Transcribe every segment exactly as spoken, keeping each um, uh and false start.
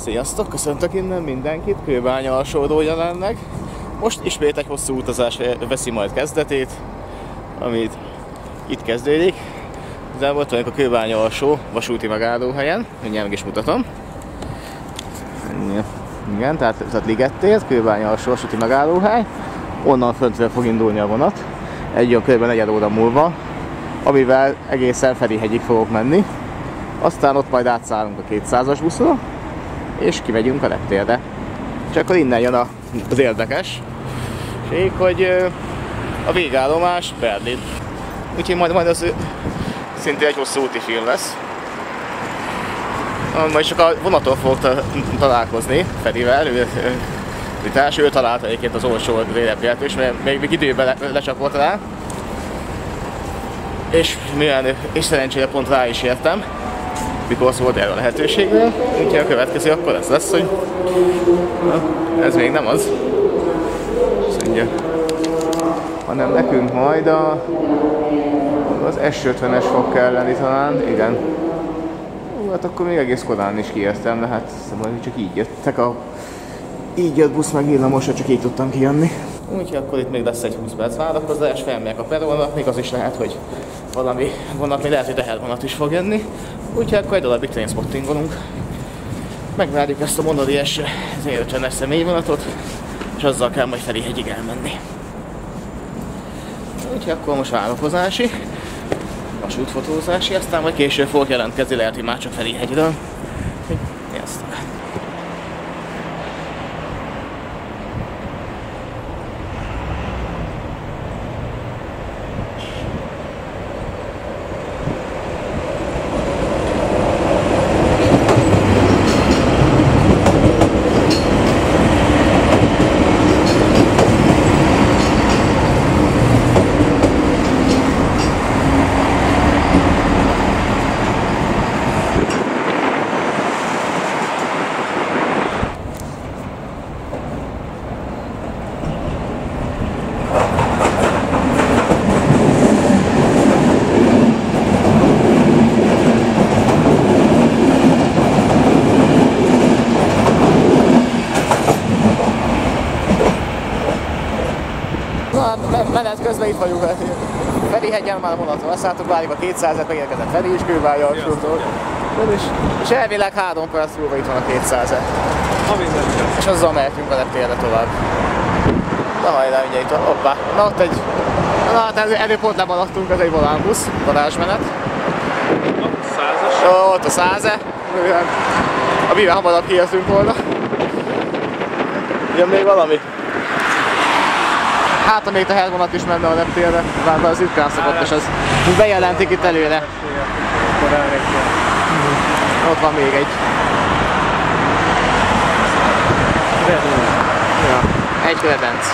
Sziasztok, köszöntök innen mindenkit, Kőbánya alsódó jelenleg. Most ismét egy hosszú utazás veszi majd kezdetét, amit itt kezdődik. De volt vagyok a Kőbánya alsó vasúti megállóhelyen, mindjárt meg is mutatom. Igen, tehát, tehát Ligettér, Kőbánya alsó vasúti megállóhely. Onnan föntről fog indulni a vonat, egy olyan kb. negyed óra múlva, amivel egészen Ferihegyig fogok menni. Aztán ott majd átszállunk a kétszázas buszra, és kimegyünk a reptérre. Csak akkor innen jön az érdekes, hogy a végállomás Berlin. Úgyhogy majd, majd az szintén egy hosszú úti film lesz. Majd csak a vonaton fogok találkozni Ferivel, ő, ő, ő találta egyébként az olcsó reptért is, mert még, még időben le, lecsapott rá. És, milyen, és szerencsére pont rá is értem, mikor szólt erről a lehetőségről, úgyhogy a következő akkor ez lesz, hogy na, ez még nem az, mondja, hanem nekünk majd a, az S ötvenes fog kelleni talán, igen. Hát akkor még egész korán is kiértem, de hát szóval csak így jöttek a így jött busz meg villamosra, csak így tudtam kijönni. Úgyhogy akkor itt még lesz egy húsz perc várakozás, felmegyek a peronra, még az is lehet, hogy valami vonat, még lehet, hogy tehervonat is fog jönni. Úgyhogy akkor egy darabig trainspottingolunk. Megvárjuk ezt a Monodies zé ötvenes személyvonatot, és azzal kell majd Ferihegyig elmenni. Úgyhogy akkor most várakozási, vasútfotózási, aztán majd később fogok jelentkezni, lehet, hogy már csak Ferihegyről. Sziasztok! Menet közben itt vagyunk, Ferihegyen már a vonaton leszálltuk, várjuk a kétszázat, megérkezett Feri is Kőbánya alsótól. És, és elvileg három perc múlva itt van a kétszázat. És azzal mehetünk a reptérre tovább. Na hajrá, ugye itt van, hoppá. Na ott egy, na hát előbb pont lemaradtunk, ez egy volánbusz, varázsmenet. A százas? Ó, ott a száze. Amivel hamarabb kijöttünk volna. Jön még valami? Hát, még tehervonat is menne a reptérre, bár az ritkán szokott, és az bejelentik itt előre. Ott van még egy. Ja, egy kredenc.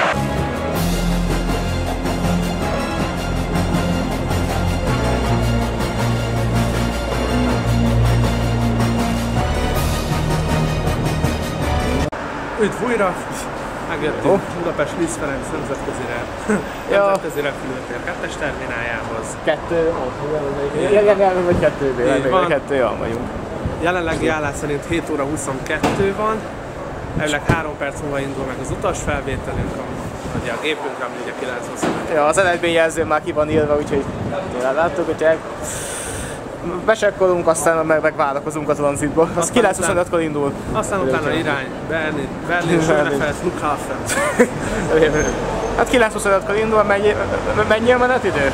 Üdv újra! Megjöttünk oh. Budapest Liszt Ferenc nemzetközire, ja. nemzetközi repülőtér kettes termináljához. Kettő, jelenleg vagy kettőben, kettő vagyunk. Jelenlegi állás szerint hét óra huszonkettő van, elvileg három perc múlva indul meg az utasfelvételünk, ugye a gépünkre, ami ugye kilenc huszonöt. Ja, az eredményjelző már ki van írva, úgyhogy tényleg láttuk, hogy besekkolunk, aztán meg, meg várakozunk a tranzitból. Az kilenc huszonötkor indul. Aztán utána irány Berlin, Berlin, Schönefeld, Flughafen. Hát kilenc huszonötkor indul, mennyi, mennyi a menetidő?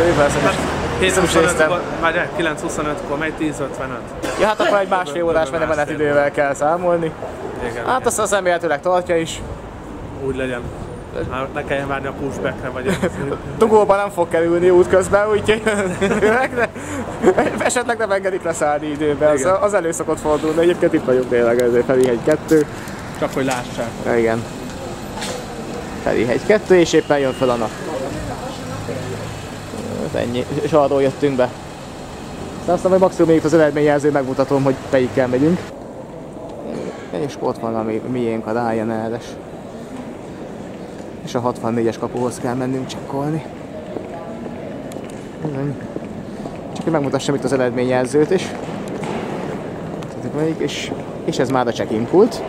Már kilenc huszonötkor megy tíz ötvenöt. Ja, hát akkor egy másfél órás menetidővel kell számolni. Igen. Hát azt az remélhetőleg tartja is. Úgy legyen. Már ne kelljen várni a pushbackre, vagy Dugóban nem fog kerülni útközben, úgyhogy esetleg nem engedik leszállni időben, az, az elő szokott fordulni, egyébként itt vagyunk tényleg, ezért Ferihegy kettő. Csak hogy lássák. Ja, igen. Ferihegy kettő, és éppen jön fel a nap. Ennyi, és arról jöttünk be. Aztán majd maximum még az eredményjelző megmutatom, hogy melyikkel megyünk. És ott van a miénk, a Ryanair-es. És a hatvannégyes kapuhoz kell mennünk csekkolni. Csak hogy megmutassam itt az eredményjelzőt is. És és ez már a check-in pult.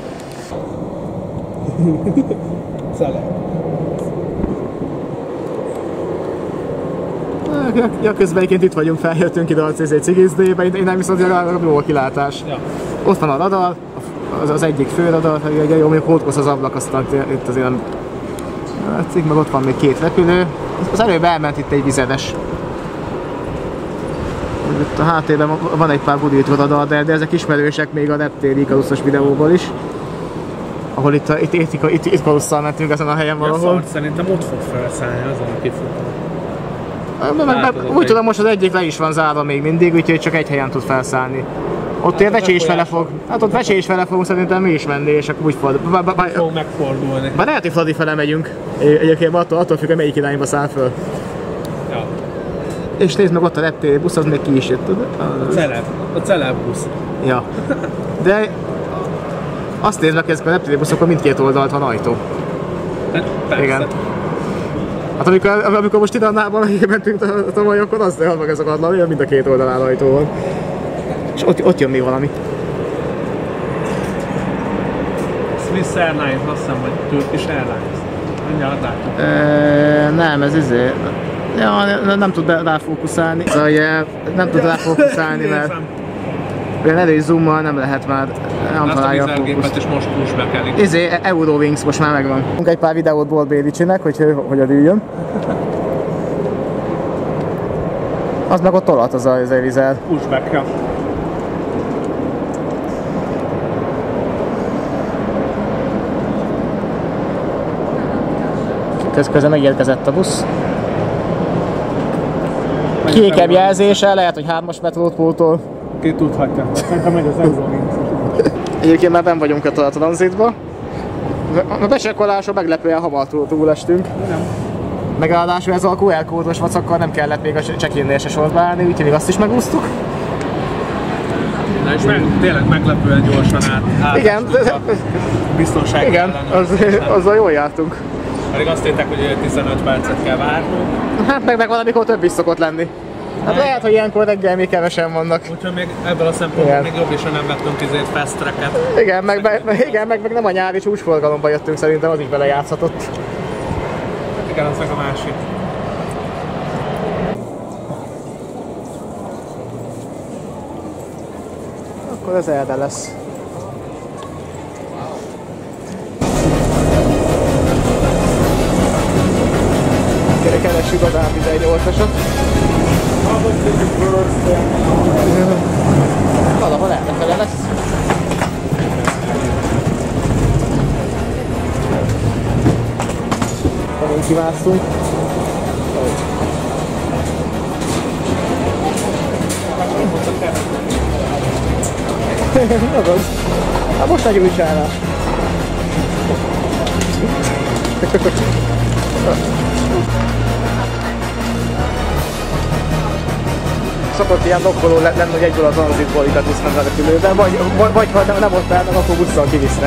Ja, közben egyébként itt vagyunk, feljöttünk ide a cé zé cigizdébe, én nem viszont jó a kilátás. Ja. Ott van a radar, az, az egyik fő radar, ugye jó, még hódkosz az ablak, aztán itt azért nem látszik, meg ott van még két repülő. Az előbb elment itt egy vizedes. Itt a háttérben van egy pár budítva radar, de, de ezek ismerősek még a Reptéri Ikaruszos videóból is. Ahol itt, itt, itt, itt, itt Ikarusszal mentünk ezen a helyen valahol. Ja, szerintem ott fog felszállni azon a kifutó. Úgy tudom, most az egyik le is van zárva még mindig, úgyhogy csak egy helyen tud felszállni. Ott hát ilyen Vecsi is vele fog, hát ott Vecsi is vele fogunk szerintem mi is menni, és akkor úgy fog, fog megfordulni. Bár lehet, hogy Fradi fele megyünk, egyébként attól, attól függ, hogy melyik irányba száll föl. Ja. És nézd meg, ott a reptéri busz, az még ki is jött. A Celeb, a Celeb busz. Ja. De azt nézd meg, ezek a reptéri buszokon mindkét oldalt van ajtó. Hát, persze. Igen. Hát amikor, amikor most Tirannában mentünk tavaly, akkor azt nézd meg ezek adlan, mind a két oldalán ajtó van. És ott, ott jön még valami. Swiss Airlines, azt hiszem, hogy Turkish Airlines. Mindjárt látjuk. E, nem, ez izé. Ja, nem, nem tud ráfókuszálni. Szóval nem tud ráfókuszálni, mert olyan erős zoommal nem lehet már, nem találja a fókuszt. És most pushback elég. Izé, Eurowings most már megvan. Egy pár videót Bolt Bédicsinek, hogy hogy a üljön. Az meg ott tolat az a vizel. Pushback, ja. Közben megérkezett a busz. Kékebb jelzése, lehet, hogy hármas metrót pótol. Ki tudhatja, szerintem megy az Eurowings. Egyébként már benn vagyunk a tranzitba. A besekkolásra meglepően hamar túlestünk. Nem. Megállású ez a kú er kódos vacakkal nem kellett még a check-innél se sorba állni, úgyhogy azt is megúsztuk. Na és meg, tényleg meglepően gyorsan át, át igen, biztonság. Igen, az, azzal jól jártunk. Pedig azt hittek, hogy tizenöt percet kell várnunk. Hát meg, meg valamikor több is szokott lenni. Hát lehet, hogy ilyenkor reggel még kevesen vannak. Úgyhogy még ebből a szempontból még jobb is, hogy nem vettünk tizét fast tracket. Igen, meg, meg, igen meg, meg nem a nyári csúcsforgalomba jöttünk, szerintem az is belejátszhatott. Hát igen, az meg a másik. Akkor ez elde lesz. Keressük a Dávid tizennyolcasat. Valahol elnefele lesz. Amint kimásztunk. Azaz. Hát most nagy újsállás. Szokott ilyen dokkoló lenni, hogy egyből a tranzitból itt visznek a repülőben, vagy, vagy, vagy ha nem ott állnak, akkor busszal kivisznek.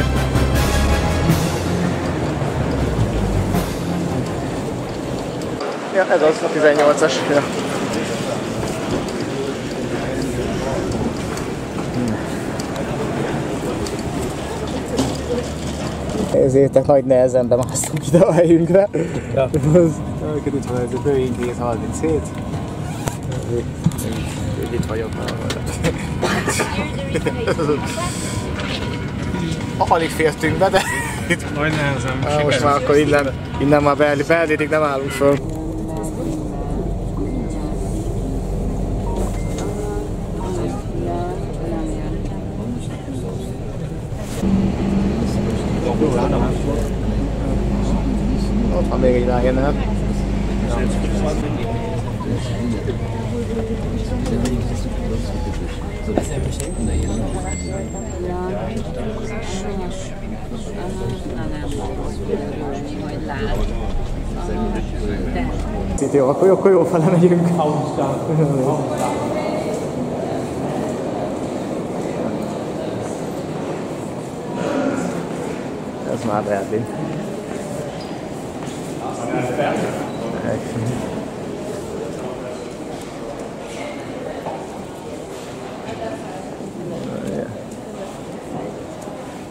Ja, ez az a tizennyolcas. Ja. Ezért nagy nehezen bemásztunk ide a helyünkre. Ja. Őket itt van ez a Boeing hét harminchét. Itt vagyok már. Alig fértünk be, de itt... Nagy nehezen. Most már akkor innen, innen már Berlinig nem állunk föl. Ott van még egy Ryanair. Jó, akkor, akkor jó fele megyünk. Ez már Berlin.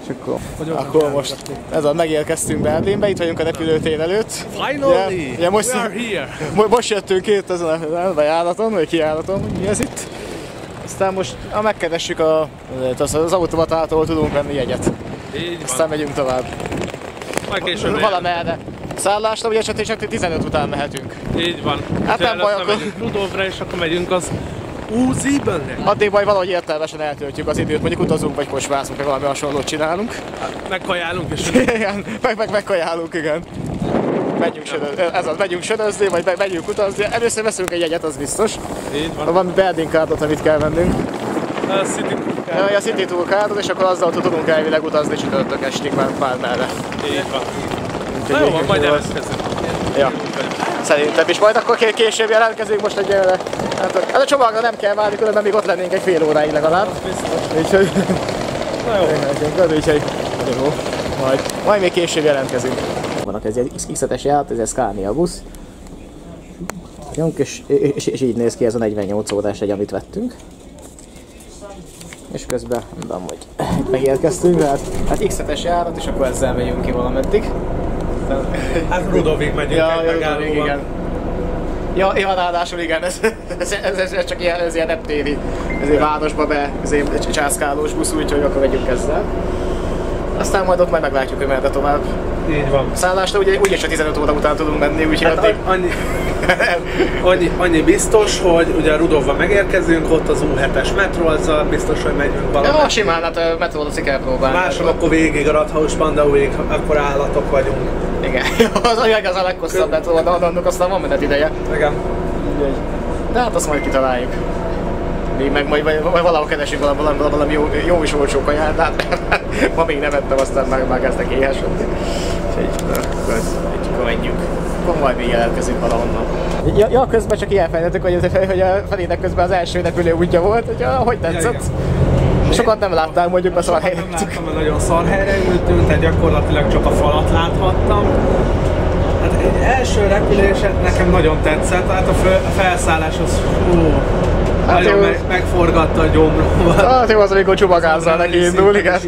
És akkor, akkor most ez a, megérkeztünk Berlinbe, itt vagyunk a repülőtér előtt. Finally! Ugye, ugye most, we are here! Most jöttünk itt ezen a bejáraton, vagy kijáraton, mi ez itt. Aztán most ha megkeressük a, az, az automatától tudunk venni jegyet. Így Aztán van. megyünk tovább. Majd később valamerre. Szállásra ugye csak, csak tizenöt után mehetünk. Így van. Hát nem baj, akkor... megyünk Rudolfra, és akkor megyünk az U Z-benre. Addig majd valahogy értelmesen eltöltjük az időt, mondjuk utazunk, vagy kocsmászunk, vagy valami hasonlót csinálunk. Megkajálunk és... igen, meg, meg, megkajálunk, igen. Megyünk sörözni, ez az, megyünk sörözni, vagy megyünk utazni. Először veszünk egy jegyet, az biztos. Így van. Van Berlin cardot, amit kell vennünk. A City Tour card. Ja, a City Tour cardot, és akkor azzal tudunk elvileg utazni csütörtök estig már bármerre. Így van. Na jó van, majd elveszkezünk. Ja. Szerintem is majd akkor később jelentkezünk most egy gyere. Hát ez a csomagra nem kell várni, különben még ott lennénk egy fél óráig legalább. Úgyhogy... Na jó. Úgyhogy... Jó. Majd, majd még később jelentkezünk. Vannak ez egy X hetes járt, ez egy Scania busz. És, és, és így néz ki ez a negyvennyolc órás egy, amit vettünk. És közben mondom, hogy megérkeztünk, hát, hát X hetes járat, és akkor ezzel megyünk ki valameddig. Hát Rudolfig megyünk ja, egy megállóban. Igen. Ja, ja, ráadásul igen, ez, ez, ez, ez csak ilyen, ez ilyen reptéri, ezért városba be, ezért császkálós busz, úgyhogy akkor vegyünk ezzel. Aztán majd ott majd meglátjuk, hogy merre tovább. Így van. Szállásra ugye úgyis csak tizenöt óra után tudunk menni, úgyhogy hát addig... annyi, annyi, annyi biztos, hogy ugye Rudolfba megérkezünk, ott az U hetes metró, azzal biztos, hogy megyünk valamit. Ja, simán, hát a metrót kell próbálni. Máshol akkor végig a Rathaus Spandauig, akkor állatok vagyunk. Igen, az a, az a leghosszabb metró, de annak aztán van menet ideje. Igen. De hát azt majd kitaláljuk. Mi meg majd, majd, majd valahol keresünk valami, valami, valami jó, jó és olcsó kaját, de hát ma még nem ettem, aztán már, már kezdek éhesodni. Úgyhogy akkor menjünk. Akkor majd még jelentkezünk valahonnan. Ja, ja, közben csak elfelejtettük, hogy, hogy a Felének közben az első repülő útja volt, hogy ja, hogy tetszett. Ja, sokat nem láttál, mondjuk a szar helyre. Nem láttam, mert nagyon szar helyre ültünk, tehát gyakorlatilag csak a falat láthattam. Hát egy első repülés nekem nagyon tetszett, hát a, föl, a felszállás az hú, hát nagyon meg, megforgatta a gyomromat. Hát jó az, amikor csubagázzal neki indul, igen.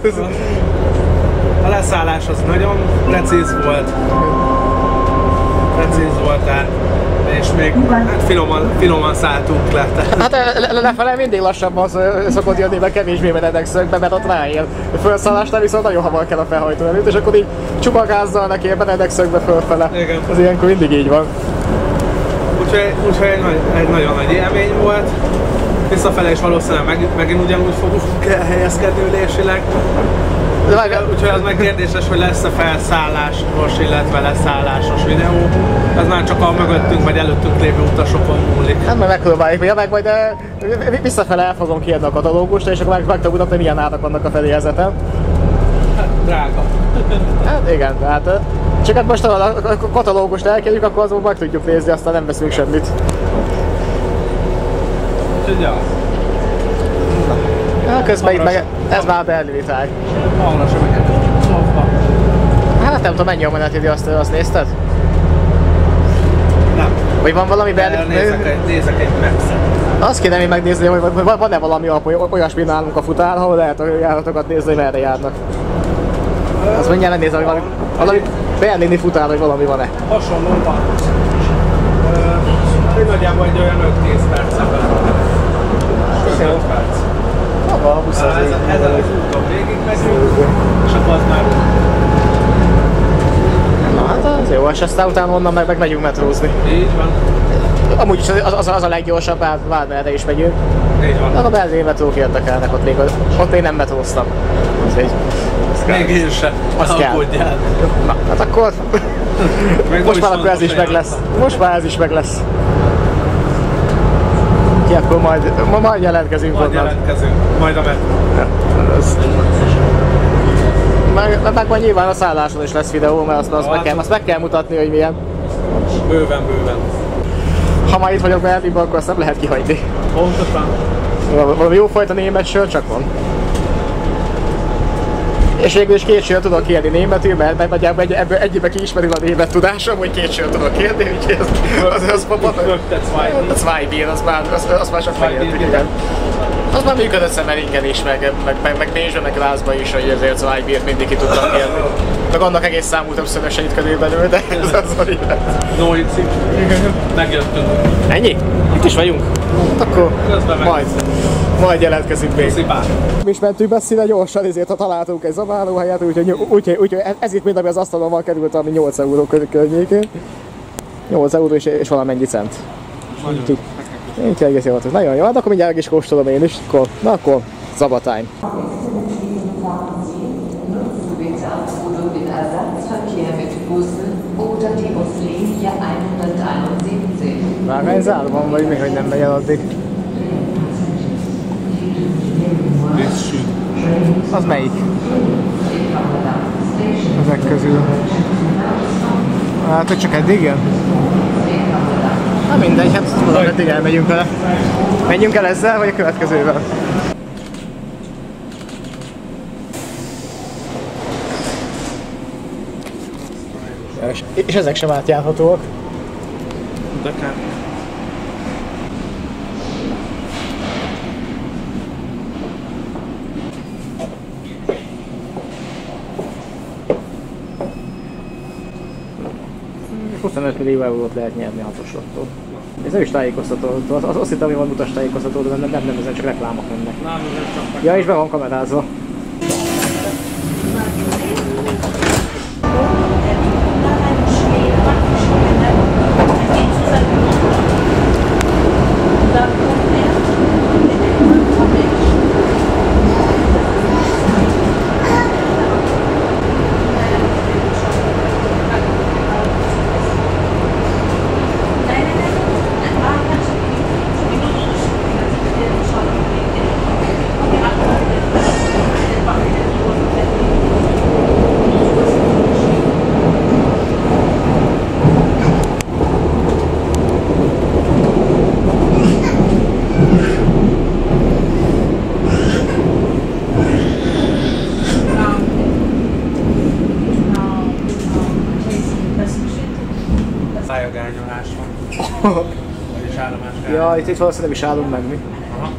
A leszállás az nagyon precíz volt. Precíz volt, tehát, és még hát finoman, finoman szálltunk le. Hát lefele mindig lassabban szokott jönni, mert kevésbé menedek szögbe, mert ott ráér. A felszállásnál viszont nagyon hamar kell a felhajtó előtt, és akkor így csubagázzal neki menedek szögbe fölfele. Igen. Az ilyenkor mindig így van. Úgyhogy, úgyhogy egy, egy nagyon nagy élmény volt. Visszafele is valószínűleg meg, megint ugyanúgy fogunk helyezkedni ülésileg. Úgyhogy az meg kérdéses, hogy lesz-e felszállásos, illetve leszállásos videó. Ez már csak a mögöttünk vagy előttünk lévő utasokon múlik. Hát majd megpróbáljuk, ja, meg majd de visszafele el fogom kiadni a katalógust, és akkor meg, meg tudom mutatni, milyen árak vannak a fedélzeten. Hát drága. Hát igen, hát csak hát most a, a katalógust elkérjük, akkor azon meg tudjuk nézni, aztán nem veszünk semmit. Úgyhogy ja. Ja, közben itt meg, ez már berlini táj. Arra sem megyek. Hát nem tudom, mennyi a menetidő, azt, azt nézted? Nem. Vagy van valami berlini... Nézek egy, nézek egy mapset. Azt kéne még megnézni, hogy van-e valami olyasmi nálunk a futár, ahol lehet a járatokat nézni, hogy merre járnak. Azt mondja, megnézni, hogy valami, valami berlini futár, hogy valami van-e. Hasonló van. Ö, nagyjából egy olyan öt-tíz percben. öt perc. Maga a busz az ezen, ezen az úton végig megyünk, és akkor az már... Na hát az jó, és aztán utána onnan meg, meg megyünk metrózni. Így van. Amúgy is az, az, az a leggyorsabb, bár, bármerre is megyünk. Így van. De a berlini metrók érdekelnek, ott még, ott én nem metróztam. Úgyhogy... Még én sem. Azt kell. Na, hát akkor... Most már akkor ez is meg lesz. Most már ez is meg lesz. Ki akkor majd, majd jelentkezünk majd onnan. jelentkezünk, majd a metró. Ja, az. Meg, meg majd nyilván a szálláson is lesz videó, mert azt, azt, meg kell, azt meg kell mutatni, hogy milyen. Bőven, bőven. Ha már itt vagyok Berlinben, akkor azt nem lehet kihagyni. Pontosan. Valami jófajta német sör csak van. És végül is két sört tudok kérni németül, mert meg nagyjából egy, ebből egyébbe kiismerül a német tudásom, hogy két sört tudok kérni, úgyhogy az az az az az Zwei Bier, az már, az, az már csak megértük, igen. Az már működött szemerinken is, meg, meg, meg, meg Bécsben, meg Glászban is, hogy ezért az i bé-t mindig ki tudtam kérni. Meg annak egész számú többszöröseit körül belül, de ez az a lett. No itt megjöttünk. Ennyi? Itt is vagyunk? Akkor majd, majd jelentkezünk még. Mi is mentünk messzire gyorsan, ezért ha találtunk egy zabálóhelyet, úgyhogy úgy, úgy, ez itt mind, ami az asztalon van, került, ami nyolc euró környékén. nyolc euró és, és valamennyi cent. Így egész jó voltunk. Nagyon jó, hát akkor mindjárt is kóstolom én is. Akkor, na akkor, Zaba time. Vágányzálban vagy mi, hogy nem megy el addig? Az melyik? Ezek közül. Hát, hogy csak eddig jön? Na mindegy, hát tudom, eddig elmegyünk vele. Menjünk el ezzel, vagy a következővel? És, és ezek sem átjárhatóak. De kell. huszonöt millió eurót lehet nyerni hatos lottól. Ez nem is tájékoztató, az, az, azt hittem, hogy van utas tájékoztató, de nem, nem, nem, ezen csak reklámok mennek. Nem, nem csak. Ja, és be van kamerázva. Szájagányolás van. Vagyis állomás kell. Ja, itt, itt valószínűleg is állunk meg mi. Aha.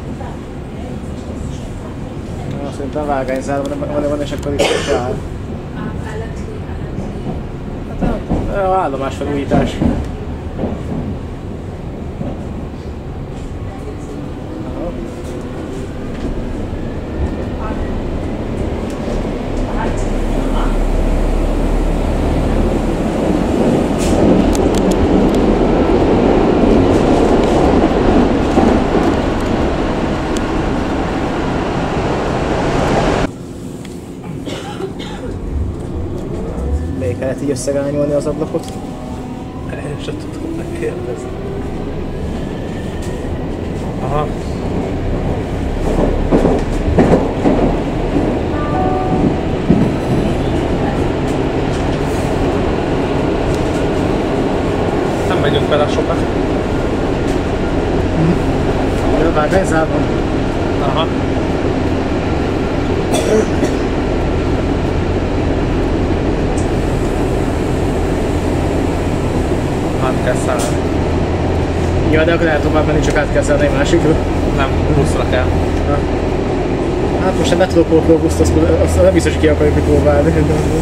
Ja, szerintem vágányzál van, van, van, és akkor itt is áll. Hát a állomás felújítás. Még kellett így összegányolni az ablakot? Én sem tudom megkérdezni. Aha. Nem megyünk bele sokat. A vágányzálban? Aha. Át kell szállni. Ja, de akkor lehet tovább menni, csak át kell szállni egy másikra. Nem, buszra kell. Ha. Hát most a metrópóló buszt, azt, azt nem biztos, hogy ki akarjuk próbálni.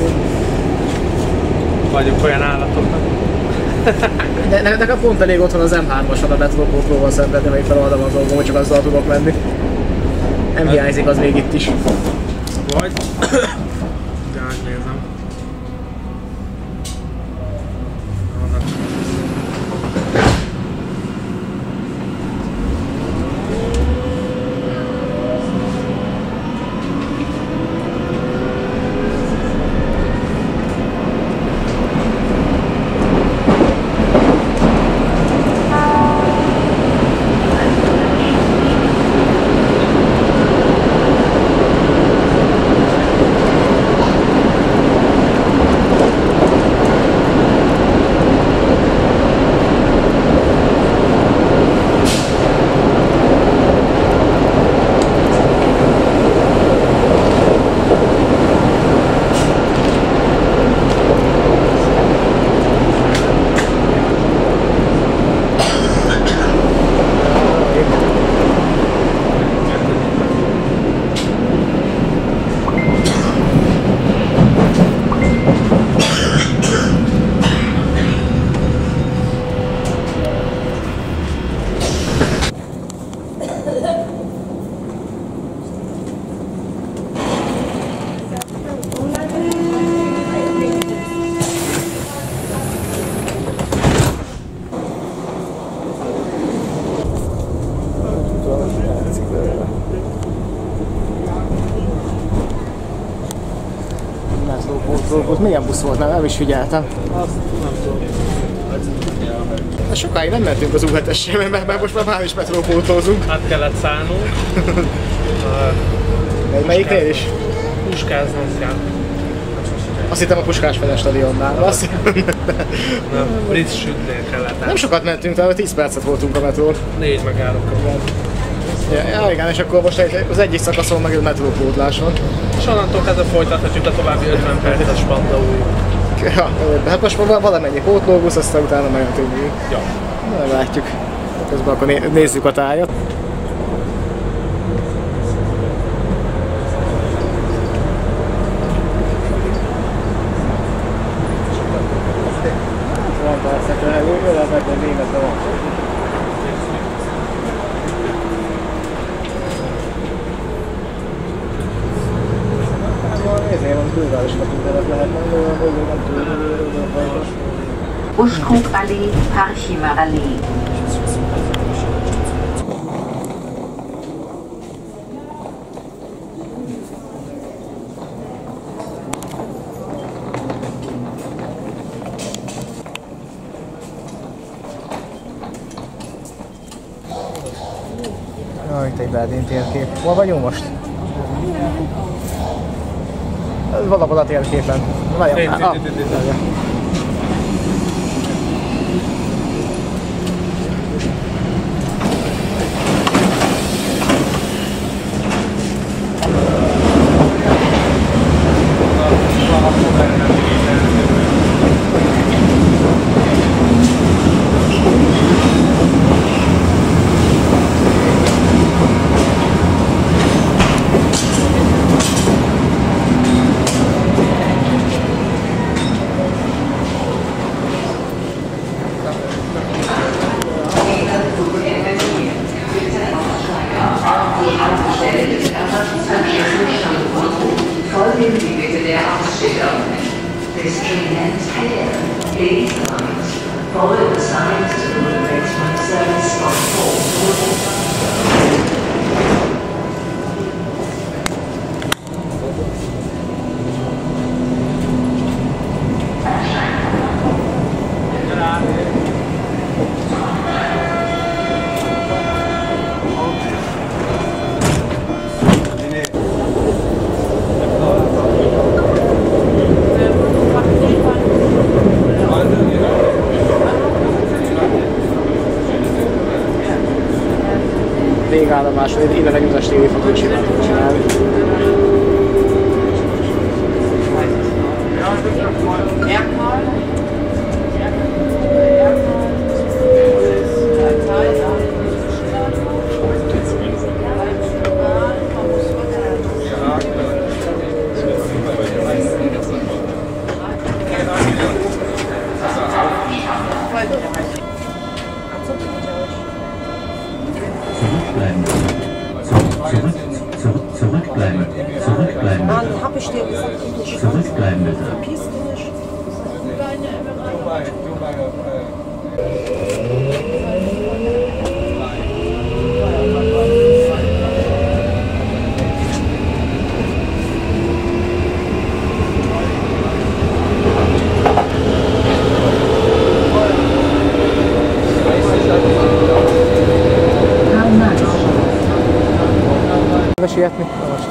Vagyunk olyan állatoknak. De ne, nekem pont elég otthon az em hármason a metrópólóval szemben, de még feloldom az dolgom, hogy csak azzal tudok menni. Nem hiányzik az még itt is. Vagy? De megnézem. metróbusz. Milyen busz volt? Nem, nem is figyeltem. Azt nem tudom. Sokáig nem mentünk az U hetessel, mert már most már már is metrópótózunk. Hát kellett szállnunk. uh, Melyiknél is? Puskáznom kell. Azt hittem a Puskás-Ferenc stadionnál. Azt... Nem, Ritz sütnél kellett. Nem sokat mentünk, tehát tíz percet voltunk a metrón. Négy megállókon. Ja, ja, igen, és akkor most az egyik szakaszon meg a metrópótlás van. És onnantól kezdve folytathatjuk a további ötven perces Spandaúig. Ja, hát most már valamennyi pótlóbusz, aztán utána meg a többi. Ja. Na, látjuk. Közben akkor né nézzük a tájat. Van persze, hogy meg a németben van. Uskuk-Allee, Parchima-Allee. Ah, itt egy Berlin térkép. Hol vagyunk most? Valahol a térképen. Várjál. Ah, Folgen Sie bitte der Ausstellung. This train ends here. Please lines. Follow the signs to the replacement service on four. Végállomás, hogy innen egy utas tévéfotót simán tudunk csinálni. Zurückbleiben. Zurück, zurück, zurückbleiben. Zurückbleiben. Mann, hab ich dir gesagt, du Zurückbleiben bitte. verpiss dich. Sietni? Na most.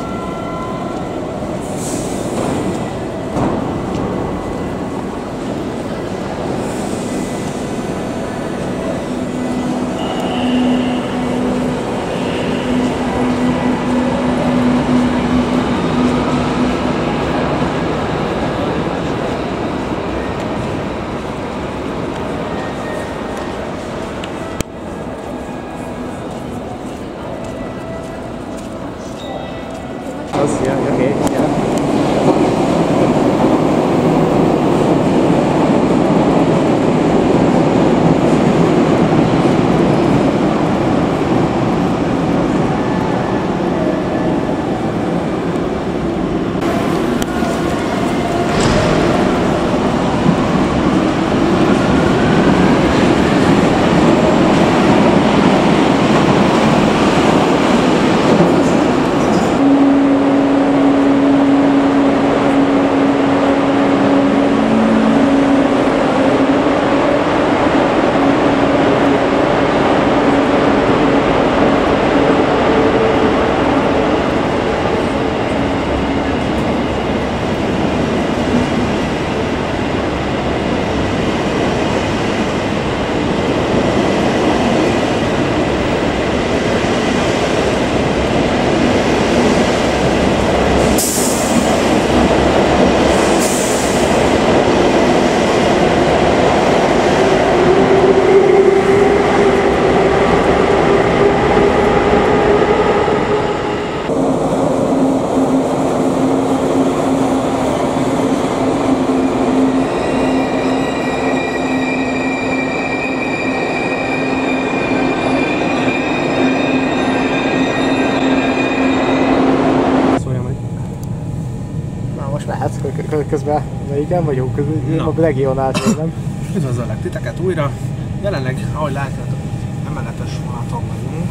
közben melyiken vagyunk? Közben a regionált, nem? Üdvözöllek titeket újra. Jelenleg, ahogy látjátok, emeletes vonaton vagyunk.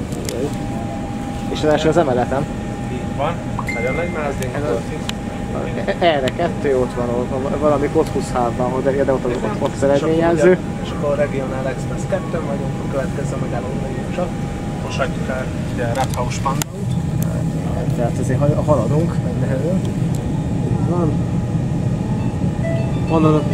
És az első az emeletem. Így van. Nagyon nagy mázdénk történt. Erre kettő, ott van, ott, valami Cottbus házban, de, de ott, ott, ott az eredményjelző. És akkor a Regional Express kettőn vagyunk, a következő megállóban vagyunk csak. Most hagyjuk el ugye Red House Pandaut. Tehát azért haladunk, megnehelünk. Van. Onnan a...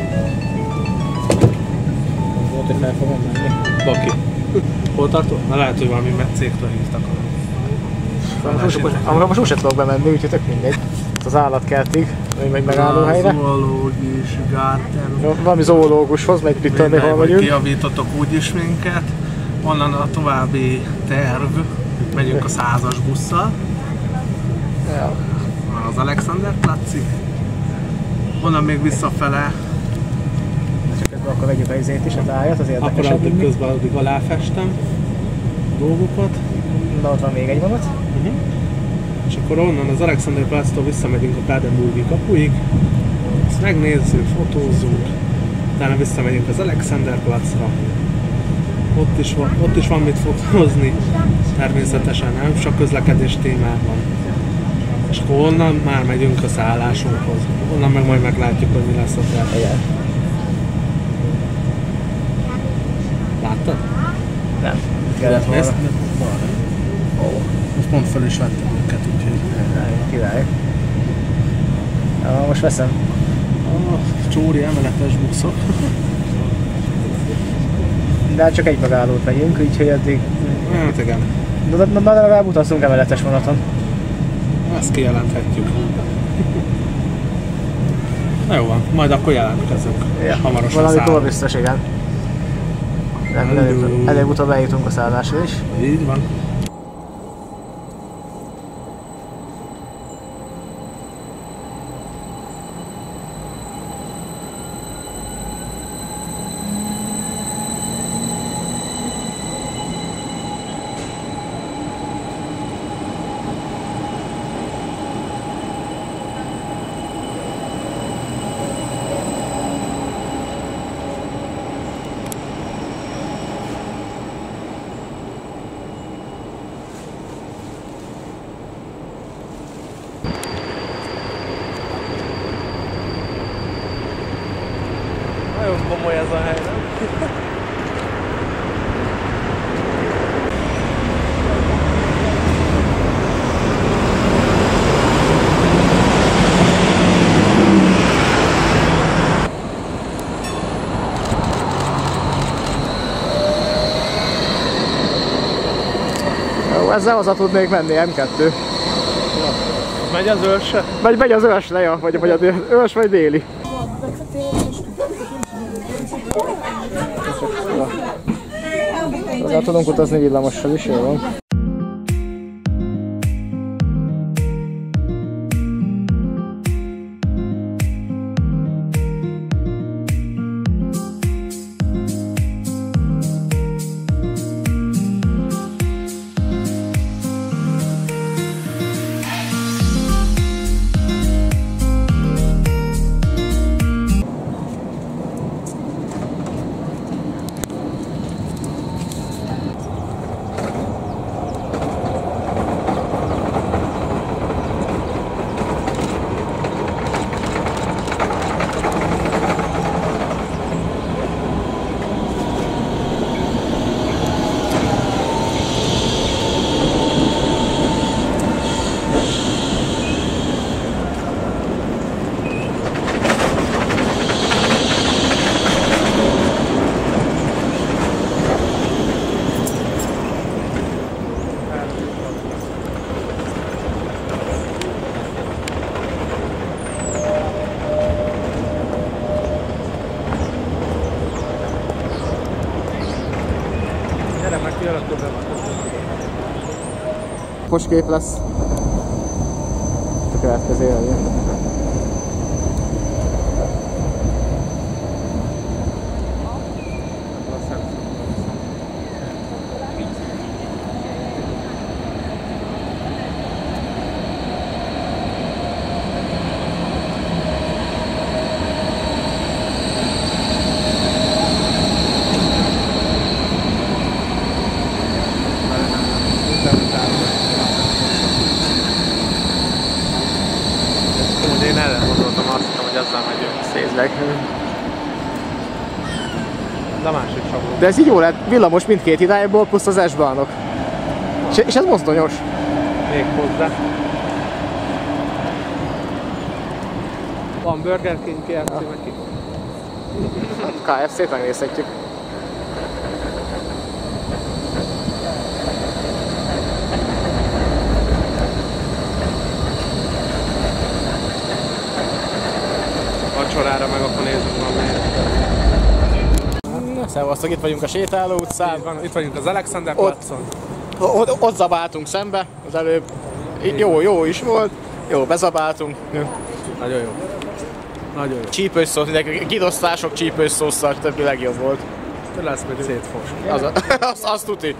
Volt, hogy fel fogom menni. Baki. Hol tartó? Na lehet, hogy valami cégtől hívtak. Amúgy most úgy sem tudok bemenni, úgyhogy tök mindegy. Az állatkertig, vagy megálló helyre. Zoológus, garden. Valami zoológushoz, meg itt tudni, hol vagyunk. Kijavítottok úgyis minket. Onnan a további terv. Megyünk a százas busszal. Ja. Az Alexander Platzig. Onnan még visszafele. Csak közben akkor vegyük a izét is, a tájat, az Akkor érdekesebb. addig közben addig aláfestem dolgokat. Na, ott van még egy vonat. Uh-huh. És akkor onnan az Alexander Platztól visszamegyünk a Badenburgi kapuig. Ezt megnézzük, fotózzunk. Utána visszamegyünk az Alexander Platzra. Ott is van, ott is van mit fotózni. Természetesen nem, csak közlekedés témában. És akkor onnan már megyünk a szállásunkhoz. Onnan meg majd meglátjuk, hogy mi lesz a terv. Igen. Láttad? Nem. Kellett volna. Ezt? Oh. Most pont fel is vettem őket, úgyhogy... Király. Ja, most veszem. Ah, csóri emeletes buszok. De hát csak egy megállót megyünk, úgyhogy addig... Hát igen. De, de, de legalább utazunk emeletes vonaton. Ezt kijelenthetjük. Na jó van, majd akkor jelentkezünk. Ja. Hamarosan Valamikor szállunk. biztos, igen. Előbb- Előbb-utóbb eljutunk a szállásra is. Így van. Nagyon komoly ez a hely, nem? Jó, ezzel haza tudnék menni, em kettő. Megy az őrse? Vagy megy az ős le, ja, vagy, vagy az ős, vagy déli. Azért tudunk utazni villamossal is, jó van. Poskép lesz. A következő jövő. De a másik sablon. De ez így jó lett, villamos mindkét irányból, plusz az S-bánok. És, és ez mozdonyos. Még hozzá. Van Burger King, ká ef cé, meg ki. ká ef cét megnézhetjük. Vacsorára meg akkor nézzük valamelyet. Na, szevasztok, itt vagyunk a sétáló utcán. Itt, van, itt vagyunk az Alexander Ott. Platson. Ott, ott zabáltunk szembe, az előbb. Jó, jó is volt. Jó, bezabáltunk. Nagyon jó. Nagyon jó. Csípős szósz, girosztások csípős szószal, többi legjobb volt. Lesz még szétfos. Az, az, az tuti.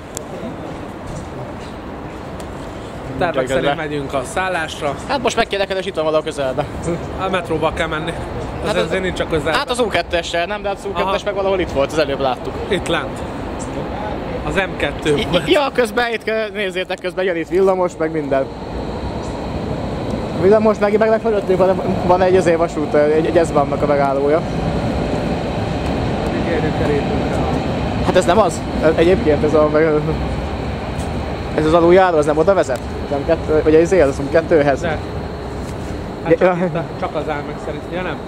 Tervek Gyakorlatilag. szerint megyünk a szállásra. Hát most megkérdekedés, itt van valahol közelbe. A metróba kell menni. Ez Hát hát az- azért nincs a közelben. Hát az U kettessel, nem, de hát az U kettes Aha. meg valahol itt volt, az előbb láttuk. Itt lent. Az em kettő. I- i- ja, közben itt kell- nézzétek, közben jön itt villamos, meg minden. Villamos, meg meg megfölöttünk van, van egy azért vasút, egy, egy eszbánnak a megállója. Ígérjük kerítünk rá. Hát ez nem az? Egyébként ez a... Ez az aluljáró, az nem oda vezet? Nem kettő, vagy ez az kettőhez? De. Hát csak, Ja. itt a, csak az áll meg szerint. Ja nem?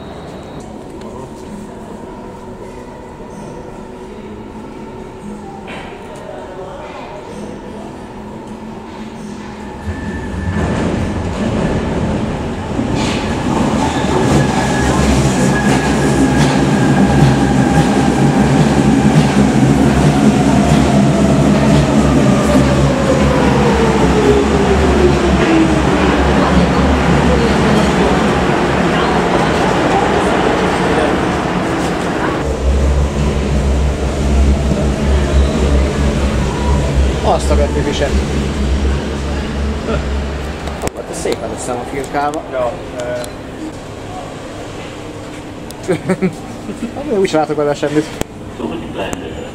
Azt a göttőviset. Hát ez szépen össze van firkálva. Ja. Hát úgy sem látok bele semmit. Zurückbleiben bitte.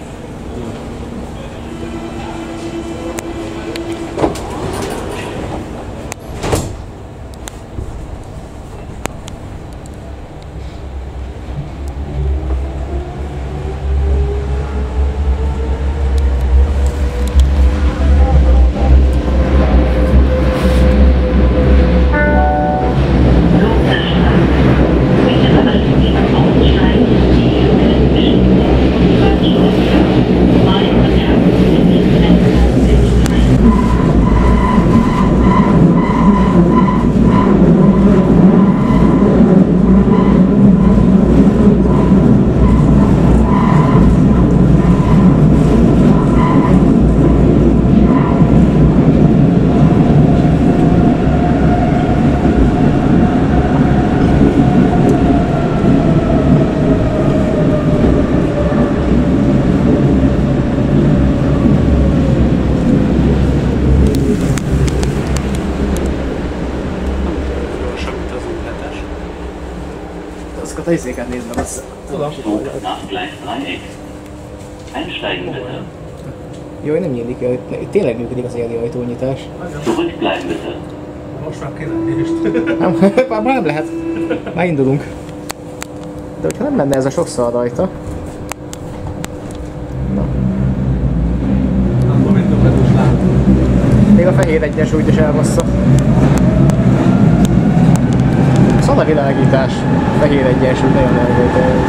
Azokat a izéket nézd meg össze. Zug nach Gleis Dreieck. Einsteigen bitte. Jó, hogy nem nyílik el. Itt tényleg működik az éli ajtónyitás. Zurückbleiben bitte. Most már kéne Nem, már nem lehet. Már indulunk. De hogyha nem lenne ez a sok szar rajta. Na. Akkor mindent meg is látom. Még a fehér egyensúlyt is elbassza. Szóval a világítás. Fehér egyensúly nagyon elvőt.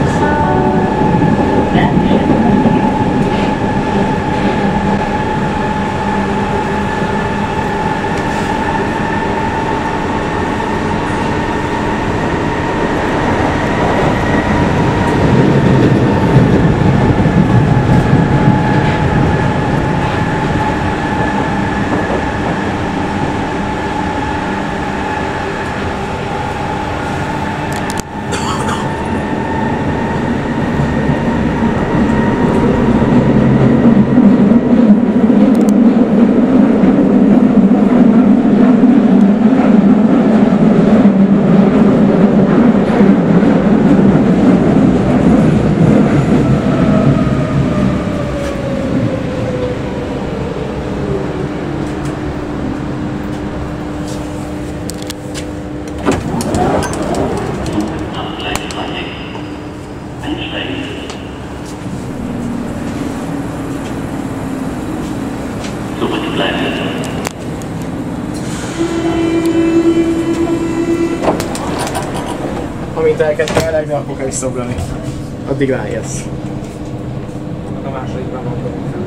Amint elkezdtem elegni, akkor kell visszaugrani. Addig ráérsz. A másodikban van.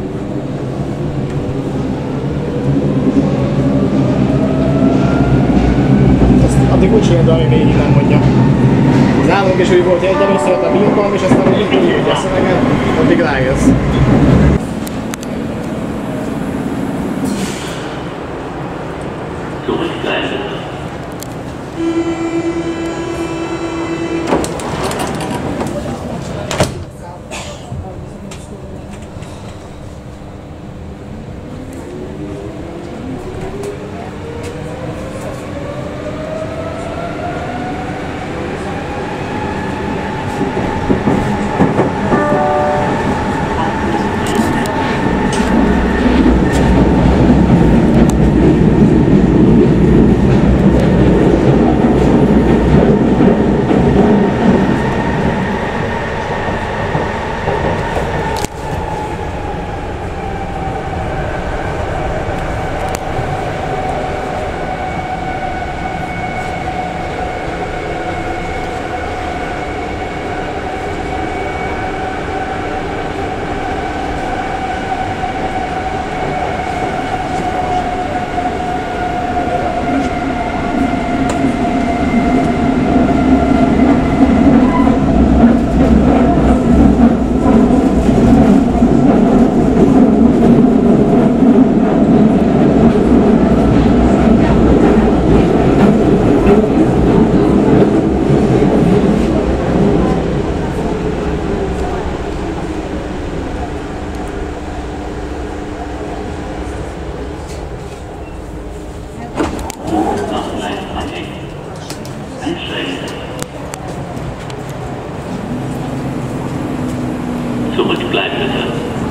Addig úgy csinálta, ami végig nem mondja. Az állunk is úgy volt, hogy egy először a Lincoln, és aztán úgy úgy a szöveget, addig rájössz. Zurückbleiben bitte.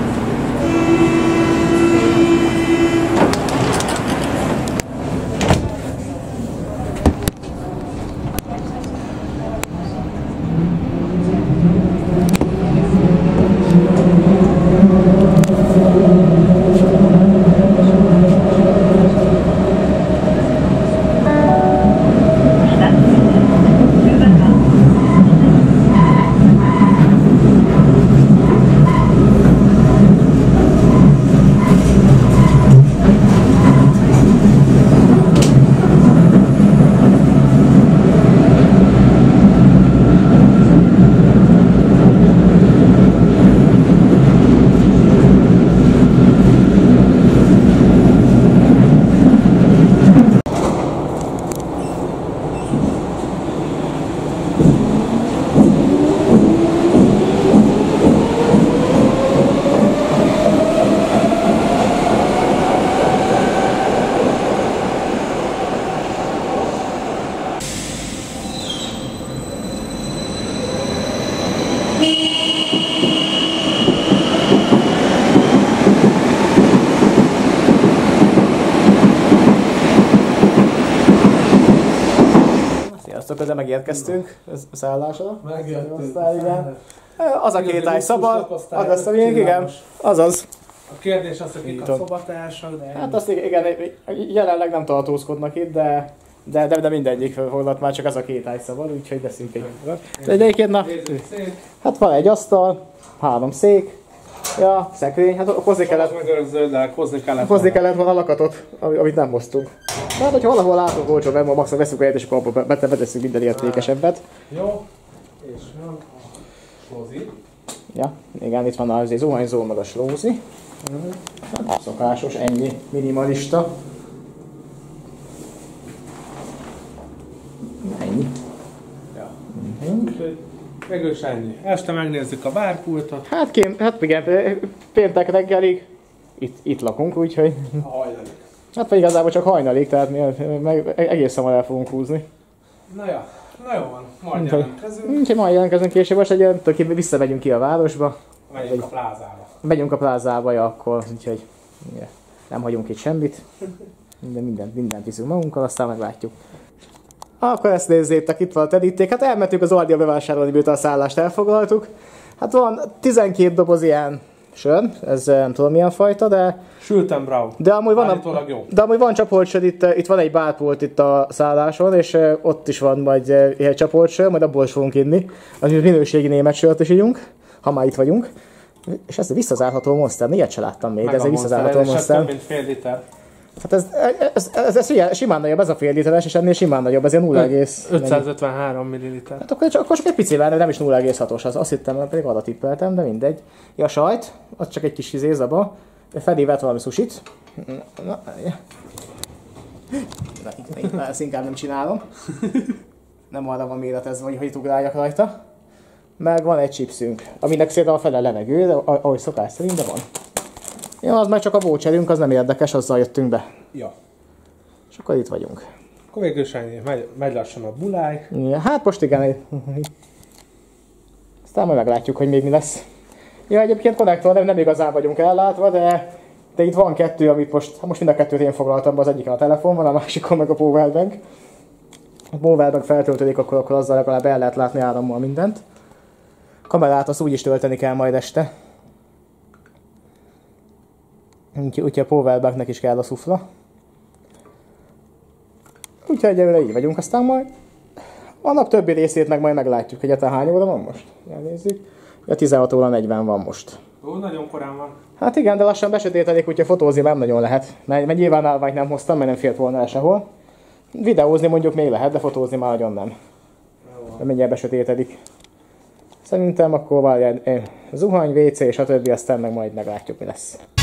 Közben megérkeztünk a szállásra. Megjöttünk. Igen. Az a két ágy szabad, az lesz a lényeg, igen. Azaz. A kérdés az, hogy kik a szobatársak, de... Hát azt igen, jelenleg nem tartózkodnak itt, de, de, de, de mindegyik foglalt már, csak ez a két ágy szabad, úgyhogy beszünk egy. De egyébként, na, hát van egy asztal, három szék, ja, szekrény, hát hozni kellett, hozni kellett, hozni kellett volna a lakatot, amit nem hoztunk. Tehát, hogyha valahol látunk olcsó, mert maximum veszünk egyet, és akkor betesszük minden értékesebbet. Jó, és van a slózi. Ja, igen, itt van az zuhanyzó, meg a slózi. Szokásos, ennyi, minimalista. Ennyi. Ja. Úgyhogy végül is ennyi. Este megnézzük a bárpultot. Hát, kém, hát igen, péntek reggelig itt, itt lakunk, úgyhogy... Hajlanik. Hát vagy igazából csak hajnalig, tehát mi meg egész hamar el fogunk húzni. Na ja, na jó van, majd jelentkezünk. Úgyhogy majd jelentkezünk később, most egy ilyen, visszamegyünk ki a városba. Megyünk a plázába. Megyünk a plázába, ja, akkor, úgyhogy ja, nem hagyunk itt semmit. Minden, mindent, mindent viszünk magunkkal, aztán meglátjuk. Akkor ezt nézzétek, itt van a teríték. Hát elmentünk az Aldia bevásárolni, miután a szállást elfoglaltuk. Hát van tizenkét doboz ilyen sör, ez nem tudom milyen fajta, de... Sülten Brau. De amúgy van, Állítólag jó. de amúgy van csapoltsör, itt, itt van egy bárpult itt a szálláson, és ott is van majd egy csapoltsör, majd abból is fogunk inni. Az minőségi német sört is ígyunk, ha már itt vagyunk. És ez egy visszazárható monster, ilyet se láttam még, de ez egy visszazárható monster. monster. Ez több mint fél liter. Hát ez, ez, ez, ez, ez simán nagyobb, ez a fél literes, és ennél simán nagyobb, ez ilyen nulla egész ötszázötvenhárom milliliter. Hát akkor csak, akkor csak egy picivel, de nem is nulla egész hatos, az, azt hittem, pedig arra tippeltem, de mindegy. Ja, a sajt, az csak egy kis izézaba. Fedi vett valami susit. Na, na, na, na, ezt inkább nem csinálom. Nem arra van méretezve, hogy hogy ugráljak rajta. Meg van egy chipsünk, aminek szépen a fele levegő, de ahogy szokás szerint, de van. Ja, az már csak a voucherünk, az nem érdekes, azzal jöttünk be. Ja. És akkor itt vagyunk. Akkor végül is ennyi, megy, megy lassan a buláj. Ja, hát most igen. Aztán majd meglátjuk, hogy még mi lesz. Ja, egyébként konnektor nem, nem igazán vagyunk ellátva, de, de itt van kettő, amit most, most mind a kettőt én foglaltam be, az egyiken a telefon van, a másikon meg a powerbank. A powerbank feltöltődik, akkor, akkor azzal legalább el lehet látni árammal mindent. A kamerát azt úgy is tölteni kell majd este. Úgyhogy úgy, a powerbanknek is kell a szufla. Úgyhogy egyelőre így vagyunk, aztán majd a nap többi részét meg majd meglátjuk, hogy egyáltalán hány óra van most. Elnézzük. Ja, tizenhat óra negyven van most. Ó, nagyon korán van. Hát igen, de lassan besötétedik, úgyhogy fotózni nem nagyon lehet. Mert, mert nyilván állványt nem hoztam, mert nem fért volna el sehol. Videózni mondjuk még lehet, de fotózni már nagyon nem. De mindjárt besötétedik. Szerintem akkor várjál, zuhany, vé cé és a többi, aztán meg majd meglátjuk, mi lesz.